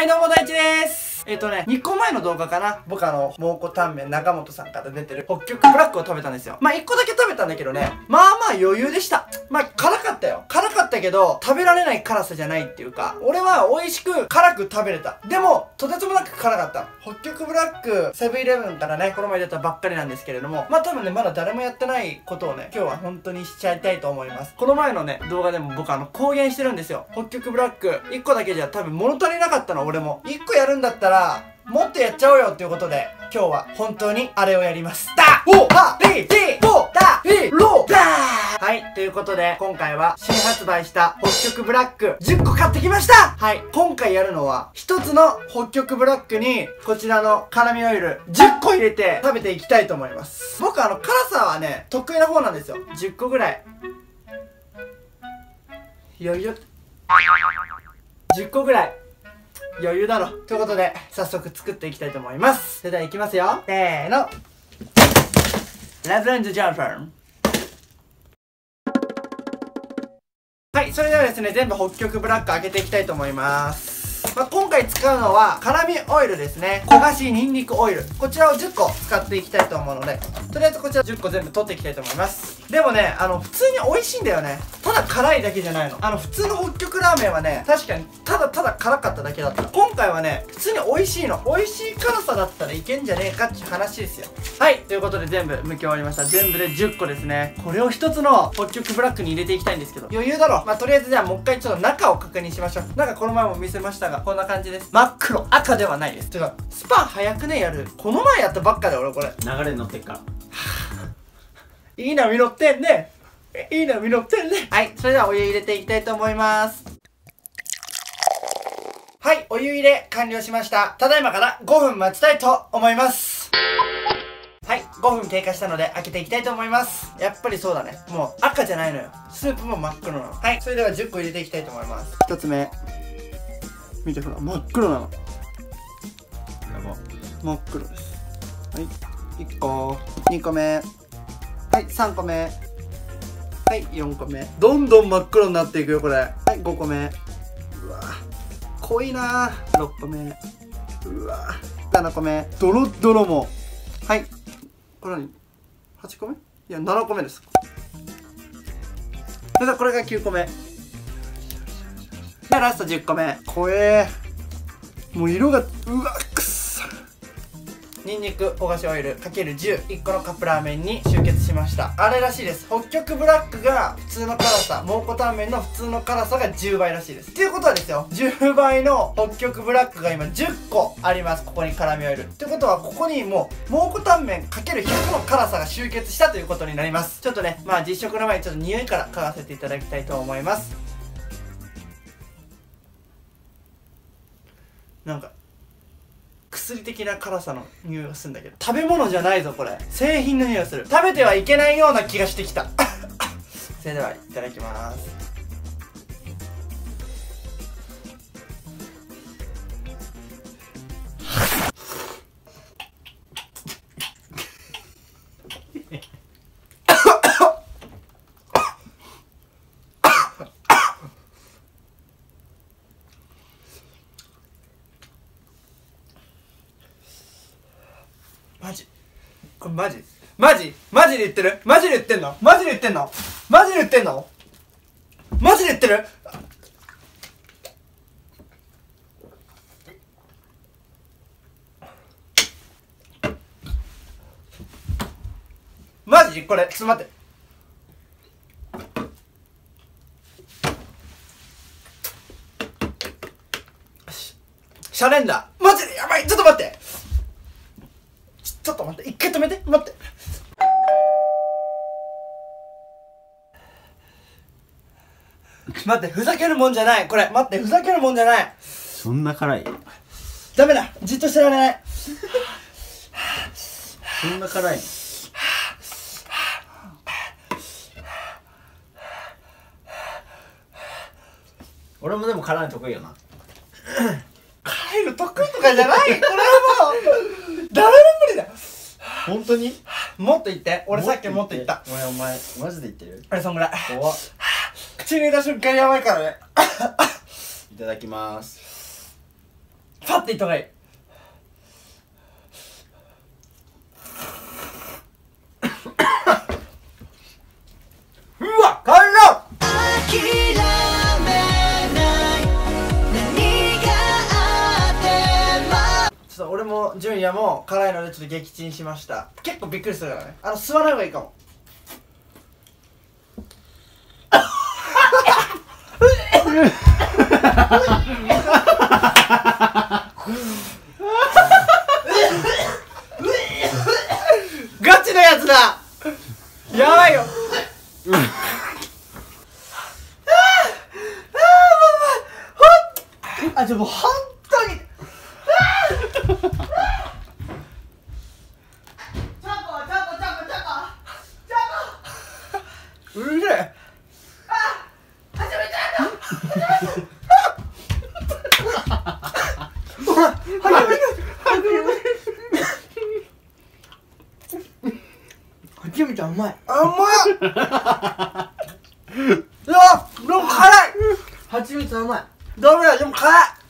はいどうも大地です。2個前の動画かな。僕蒙古タンメン中本さんから出てる北極ブラックを食べたんですよ。まあ1個だけ食べたんだけどね、まあまあ余裕でした。まあ辛かったよ。辛かったけど、食べられない辛さじゃないっていうか、俺は美味しく辛く食べれた。でも、とてつもなく辛かった。北極ブラック、セブンイレブンからね、この前出たばっかりなんですけれども、まあ多分ね、まだ誰もやってないことをね、今日は本当にしちゃいたいと思います。この前のね、動画でも僕公言してるんですよ。北極ブラック、1個だけじゃ多分物足りなかったの、俺も。1個やるんだったら、もっとやっちゃおうよっていうことで、今日は本当にあれをやります。ダオハリティボダヒロダーはい、ということで、今回は新発売した北極ブラック10個買ってきました。はい、今回やるのは、1つの北極ブラックに、こちらの辛味オイル10個入れて食べていきたいと思います。僕辛さはね、得意な方なんですよ。10個ぐらい。余裕。10個ぐらい。余裕だろ。ということで、早速作っていきたいと思います。それではいきますよ。せーの。ラブランズジャンプン。はい、それではですね、全部北極ブラック開けていきたいと思います。まあ、今回使うのは、辛味オイルですね。焦がしニンニクオイル。こちらを10個使っていきたいと思うので、とりあえずこちら10個全部取っていきたいと思います。でもね、普通に美味しいんだよね。ただ辛いだけじゃないの。普通の北極ラーメンはね、確かにただただ辛かっただけだった。今回はね、普通に美味しいの。美味しい辛さだったらいけんじゃねえかっていう話ですよ。はい、ということで全部剥き終わりました。全部で10個ですね。これを一つの北極ブラックに入れていきたいんですけど、余裕だろ。まあ、とりあえずじゃあもう一回ちょっと中を確認しましょう。中この前も見せましたが、こんな感じです。真っ黒。赤ではないです。てか、スパン早くねやる。この前やったばっかで俺これ。 流れに乗ってっから。 いい波乗ってんね。いい波乗ってんね。はい、それではお湯入れていきたいと思います。はい、お湯入れ完了しました。ただいまから5分待ちたいと思います。はい、5分経過したので開けていきたいと思います。やっぱりそうだね。もう赤じゃないのよ。スープも真っ黒なの。はい、それでは10個入れていきたいと思います。1つ目。見てほら、真っ黒なの。やば。真っ黒です。はい、1個。2個目。はい、3個目。はい、4個目。どんどん真っ黒になっていくよ、これ。はい、5個目。うわ濃いなー。6個目。うわ7個目。ドロッドロも。はい。これ何 ?8 個目いや、7個目です。それではこれが9個目。で、ラスト10個目。怖えー。もう色が、うわくっそ。ニンニク焦がしオイル ×10、1個のカップラーメンに集結しました。あれらしいです。北極ブラックが普通の辛さ、蒙古タンメンの普通の辛さが10倍らしいです。っていうことはですよ、10倍の北極ブラックが今10個あります。ここに辛味オイル。ってことは、ここにもう、蒙古タンメン ×100 の辛さが集結したということになります。ちょっとね、まあ実食の前にちょっと匂いから嗅がせていただきたいと思います。なんか、薬的な辛さの匂いがするんだけど、食べ物じゃないぞこれ。製品の匂いがする。食べてはいけないような気がしてきたそれではいただきます。マジこれマジマジで言ってる？マジで言ってんの？マジで言ってんの？マジで言ってんの？マジで言ってる？マジこれ、ちょっと待って。シャレンダー。マジでやばい。ちょっと待って。ちょっと待って。一回止めて。待って。待って、ふざけるもんじゃない。これ、待って、ふざけるもんじゃない。 そんな辛い？ ダメだ。じっとしてられない。 そんな辛い？俺もでも辛いの得意よな。 辛いの得意とかじゃない。これはもう誰も無理だ。 本当に？ もっと言って。俺さっきもっと言った。 お前マジで言ってる？ あれそんぐらい。 怖っ。 口に入れた瞬間やばいからね。 いただきます。 っていった方がいい。うわ辛っ。ちょっと俺も純也も辛いのでちょっと撃沈しました。結構びっくりするからね。吸わない方がいいかも。ガチのやつだ。やばいよ。あ、でも本当に。うるせえ。初めて甘い。甘っ。うわ、でも辛い。 蜂蜜甘い。 ダメだ、でも辛い。